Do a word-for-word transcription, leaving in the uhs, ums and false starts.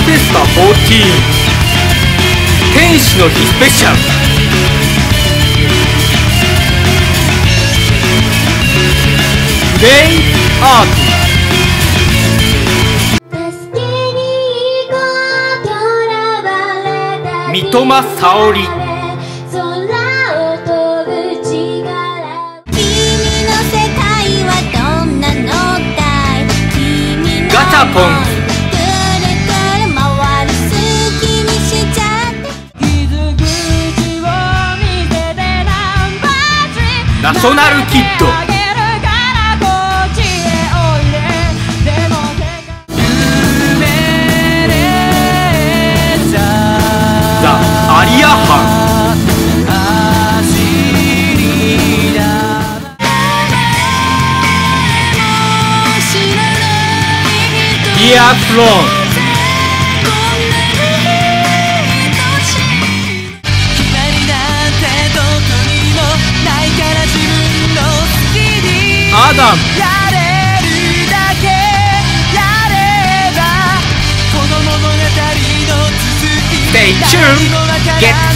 フェスタじゅうよん天使の日スペシャル。プレイアート三笘沙織。ガチャポンズ。ナショナルキッド。ザ・アリアハン。ディアスローン。アダム。Stay tuned. Get